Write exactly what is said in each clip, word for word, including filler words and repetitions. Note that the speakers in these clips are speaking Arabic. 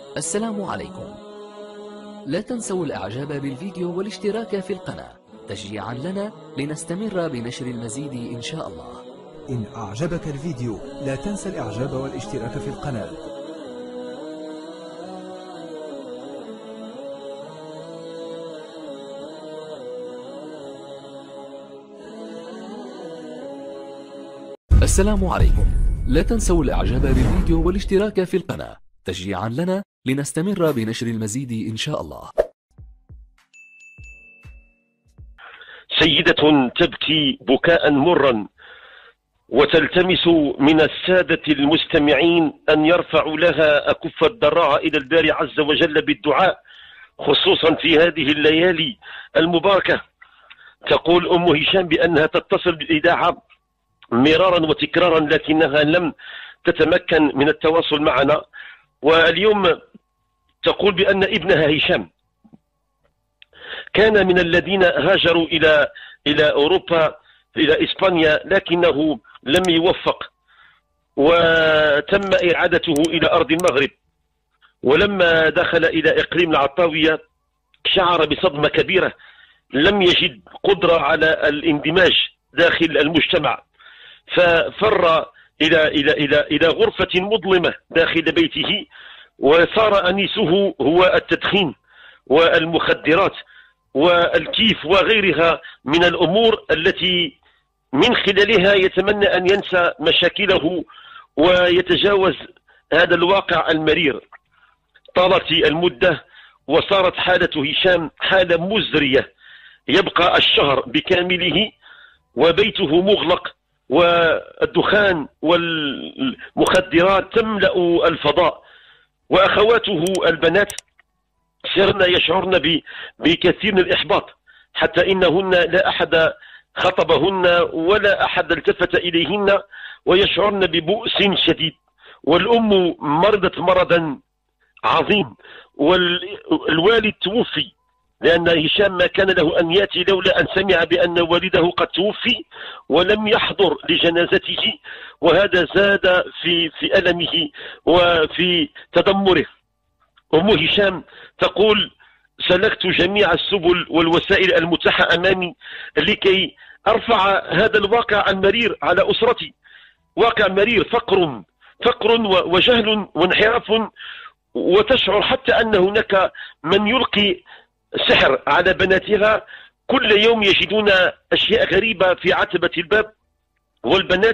السلام عليكم. لا تنسوا الاعجاب بالفيديو والاشتراك في القناة تشجيعا لنا لنستمر بنشر المزيد ان شاء الله. إن أعجبك الفيديو لا تنسى الإعجاب والاشتراك في القناة. السلام عليكم. لا تنسوا الاعجاب بالفيديو والاشتراك في القناة تشجيعا لنا لنستمر بنشر المزيد ان شاء الله. سيدة تبكي بكاء مرا وتلتمس من السادة المستمعين أن يرفعوا لها أكف الضراعة إلى الباري عز وجل بالدعاء، خصوصا في هذه الليالي المباركة. تقول أم هشام بأنها تتصل بالإذاعة مرارا وتكرارا لكنها لم تتمكن من التواصل معنا، واليوم تقول بأن ابنها هشام كان من الذين هاجروا إلى إلى أوروبا إلى إسبانيا لكنه لم يوفق، وتم إعادته إلى أرض المغرب. ولما دخل إلى إقليم العطاوية شعر بصدمة كبيرة، لم يجد قدرة على الاندماج داخل المجتمع، ففر إلى إلى إلى إلى غرفة مظلمة داخل بيته، وصار أنيسه هو التدخين والمخدرات والكيف وغيرها من الأمور التي من خلالها يتمنى أن ينسى مشاكله ويتجاوز هذا الواقع المرير. طالت المدة وصارت حالة هشام حالة مزرية، يبقى الشهر بكامله وبيته مغلق والدخان والمخدرات تملأ الفضاء، وأخواته البنات صرنا يشعرن بكثير من الإحباط، حتى إنهن لا أحد خطبهن ولا أحد التفت إليهن، ويشعرن ببؤس شديد. والأم مرضت مرضا عظيم، والوالد توفي، لأن هشام ما كان له أن يأتي لولا أن سمع بأن والده قد توفي ولم يحضر لجنازته، وهذا زاد في في ألمه وفي تدمره. أم هشام تقول: سلكت جميع السبل والوسائل المتاحة أمامي لكي أرفع هذا الواقع المرير على أسرتي، واقع مرير، فقر فقر وجهل وانحراف، وتشعر حتى أن هناك من يلقي سحر على بناتها. كل يوم يجدون أشياء غريبة في عتبة الباب، والبنات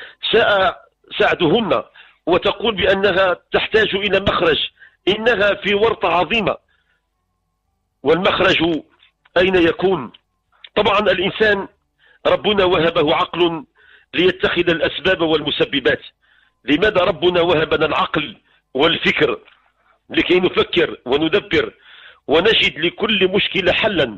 ساعدهن، وتقول بأنها تحتاج إلى مخرج، إنها في ورطة عظيمة. والمخرج أين يكون؟ طبعا الإنسان ربنا وهبه عقل ليتخذ الأسباب والمسببات. لماذا ربنا وهبنا العقل والفكر؟ لكي نفكر وندبر ونجد لكل مشكلة حلا،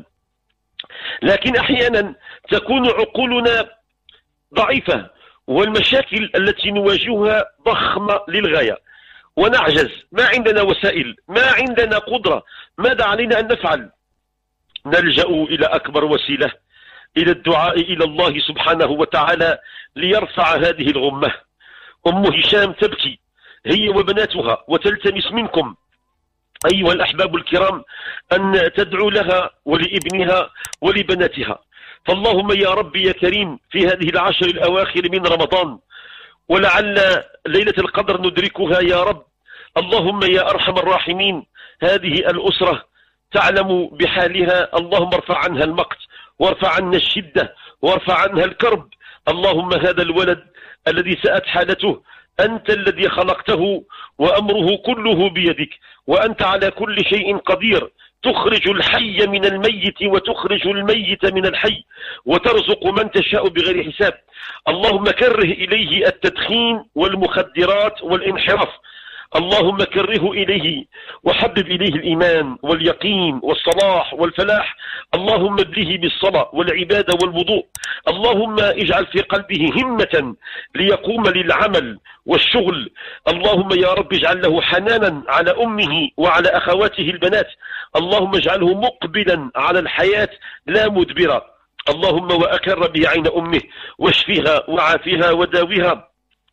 لكن أحيانا تكون عقولنا ضعيفة، والمشاكل التي نواجهها ضخمة للغاية، ونعجز، ما عندنا وسائل، ما عندنا قدرة. ماذا علينا أن نفعل؟ نلجأ إلى أكبر وسيلة، إلى الدعاء إلى الله سبحانه وتعالى ليرفع هذه الغمة. أم هشام تبكي هي وبناتها وتلتمس منكم أيها الأحباب الكرام أن تدعو لها ولابنها ولبناتها. فاللهم يا رب يا كريم في هذه العشر الأواخر من رمضان، ولعل ليلة القدر ندركها يا رب، اللهم يا أرحم الراحمين هذه الأسرة تعلم بحالها، اللهم ارفع عنها المقت وارفع عنها الشدة وارفع عنها الكرب. اللهم هذا الولد الذي ساءت حالته أنت الذي خلقته وأمره كله بيدك، وأنت على كل شيء قدير، تخرج الحي من الميت وتخرج الميت من الحي، وترزق من تشاء بغير حساب. اللهم كره إليه التدخين والمخدرات والانحراف، اللهم كره إليه وحبب إليه الإيمان واليقين والصلاح والفلاح. اللهم ابله بالصلاة والعبادة والوضوء. اللهم اجعل في قلبه همة ليقوم للعمل والشغل. اللهم يا رب اجعل له حنانا على أمه وعلى أخواته البنات. اللهم اجعله مقبلا على الحياة لا مدبرا. اللهم وأكر به عين أمه واشفها وعافها وداوها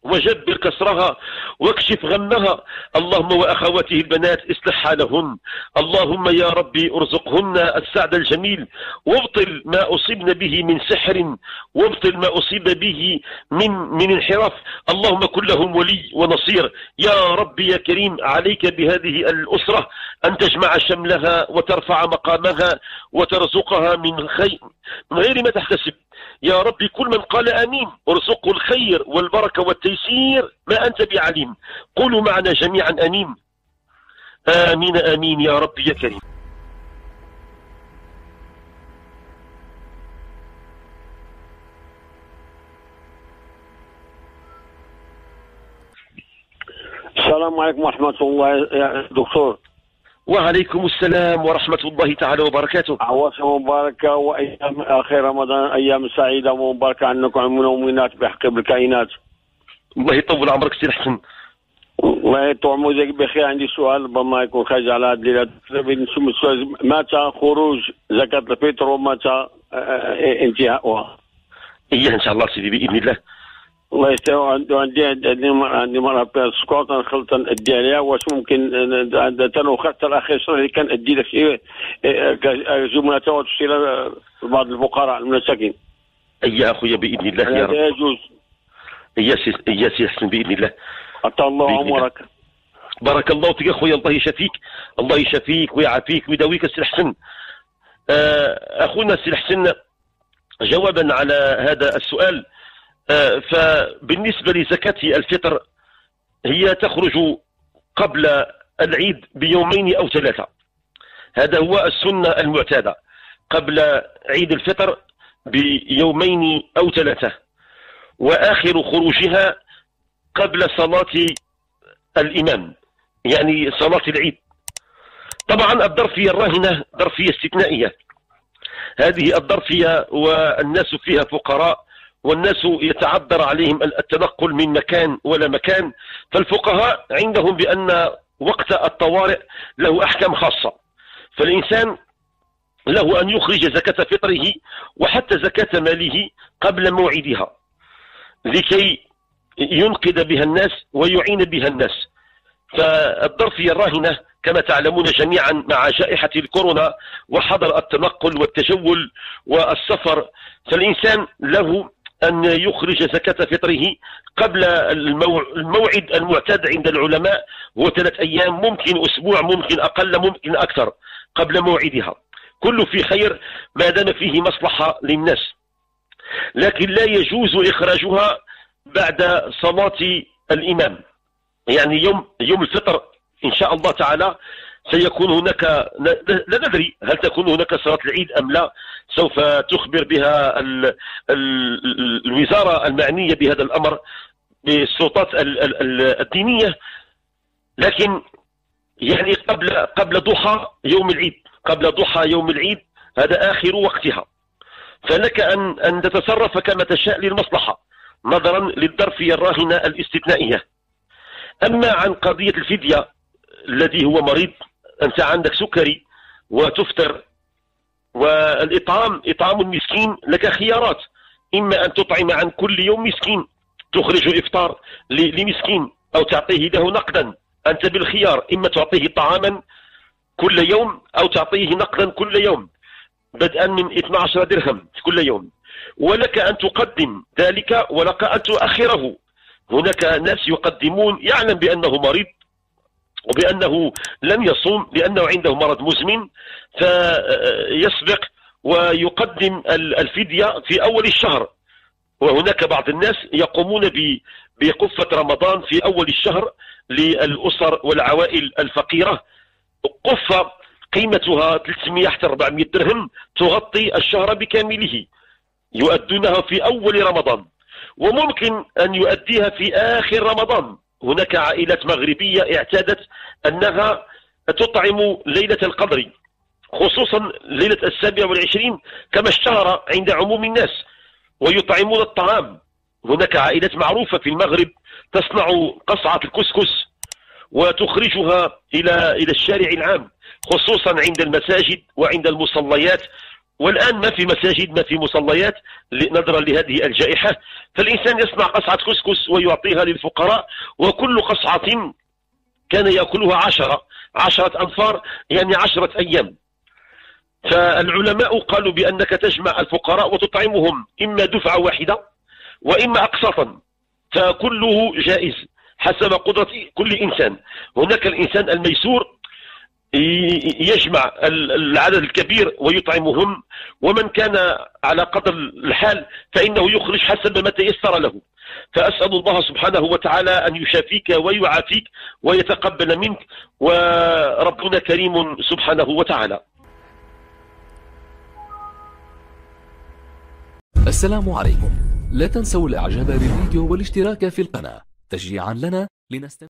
وجبر كسرها واكشف غمها. اللهم وأخواته البنات اصلح حالهن. اللهم يا ربي ارزقهن السعد الجميل، وابطل ما أصبن به من سحر، وابطل ما أصيب به من من انحراف. اللهم كن لهم ولي ونصير. يا ربي يا كريم، عليك بهذه الأسرة أن تجمع شملها وترفع مقامها وترزقها من خير من غير ما تحتسب. يا ربي كل من قال آمين ارزقه الخير والبركة والتيسير، ما أنت بعليم. قولوا معنا جميعا آمين. آمين آمين يا ربي يا كريم. السلام عليكم ورحمة الله يا دكتور. وعليكم السلام ورحمة الله تعالى وبركاته. أعواس مباركة وأيام آخر رمضان أيام سعيدة ومباركة عنكم عمونا ومنات بحق بالكائنات. الله يطول عمرك سي الحسن. الله يطول عمرك بخير. عندي سؤال ربما يكون خارج على هذه الليلة. متى خروج زكاة الفطر ومتى انتهاؤها؟ إيه إن شاء الله سيدي بإذن الله. الله يستر. عندي عندي عندي مرة في السكوت نخلط ادي عليها. واش ممكن تنو خدت الاخير شهر اللي كان ادي لك شيء جملة وتشيل بعض الفقراء المساكين؟ اي يا اخويا باذن الله يا رب. هذا يجوز. يا سي يا سي حسن باذن الله. عطا الله عمرك. بارك الله فيك اخويا، الله يشافيك، الله يشافيك ويعافيك ويداويك سي الحسن. اخونا سي الحسن، جوابا على هذا السؤال، فبالنسبة لزكاة الفطر هي تخرج قبل العيد بيومين أو ثلاثة. هذا هو السنة المعتادة، قبل عيد الفطر بيومين أو ثلاثة، وآخر خروجها قبل صلاة الإمام، يعني صلاة العيد. طبعا الظرفية الراهنة ظرفية استثنائية. هذه الظرفية والناس فيها فقراء، والناس يتعذر عليهم التنقل من مكان ولا مكان، فالفقهاء عندهم بأن وقت الطوارئ له أحكام خاصة، فالإنسان له أن يخرج زكاة فطره وحتى زكاة ماله قبل موعدها لكي ينقذ بها الناس ويعين بها الناس. فالظرفية الراهنة كما تعلمون جميعا مع جائحة الكورونا وحظر التنقل والتجول والسفر، فالإنسان له أن يخرج زكاة فطره قبل الموعد المعتاد عند العلماء، هو ثلاث أيام، ممكن أسبوع، ممكن أقل، ممكن أكثر قبل موعدها. كله في خير ما دام فيه مصلحة للناس، لكن لا يجوز إخراجها بعد صلاة الإمام. يعني يوم يوم الفطر إن شاء الله تعالى سيكون هناك، لا ندري هل تكون هناك صلاة العيد أم لا، سوف تخبر بها ال ال الوزارة المعنية بهذا الأمر بالسلطات الدينية، لكن يعني قبل قبل ضحى يوم العيد، قبل ضحى يوم العيد هذا آخر وقتها، فلك أن أن تتصرف كما تشاء للمصلحة نظرا للظرفية الراهنة الاستثنائية. أما عن قضية الفدية الذي هو مريض، أنت عندك سكري وتفطر، والإطعام إطعام المسكين لك خيارات، إما أن تطعم عن كل يوم مسكين، تخرج إفطار لمسكين، أو تعطيه له نقدا. أنت بالخيار، إما تعطيه طعاما كل يوم أو تعطيه نقدا كل يوم بدءا من اثني عشر درهم كل يوم، ولك أن تقدم ذلك ولك أن تؤخره. هناك ناس يقدمون يعلم بأنه مريض وبأنه لن يصوم لأنه عنده مرض مزمن، فيسبق ويقدم الفدية في أول الشهر. وهناك بعض الناس يقومون بقفة رمضان في أول الشهر للأسر والعوائل الفقيرة، قفة قيمتها ثلاثمئة حتى أربعمئة درهم تغطي الشهر بكامله، يؤدونها في أول رمضان، وممكن أن يؤديها في آخر رمضان. هناك عائلات مغربية اعتادت أنها تطعم ليلة القدر، خصوصا ليلة السابع والعشرين كما اشتهر عند عموم الناس، ويطعمون الطعام. هناك عائلات معروفة في المغرب تصنع قصعة الكسكس وتخرجها إلى إلى الشارع العام، خصوصا عند المساجد وعند المصليات والآن ما في مساجد، ما في مصليات نظرا لهذه الجائحة. فالإنسان يصنع قصعة كسكس ويعطيها للفقراء، وكل قصعة كان يأكلها عشرة عشرة أنفار، يعني عشرة أيام. فالعلماء قالوا بأنك تجمع الفقراء وتطعمهم إما دفعة واحدة وإما أقساطا، فكله جائز حسب قدرة كل إنسان. هناك الإنسان الميسور يجمع العدد الكبير ويطعمهم، ومن كان على قدر الحال فإنه يخرج حسب ما تيسر له. فأسأل الله سبحانه وتعالى أن يشافيك ويعافيك ويتقبل منك، وربنا كريم سبحانه وتعالى. السلام عليكم. لا تنسوا الاعجاب بالفيديو والاشتراك في القناة تشجيعا لنا لنستمر.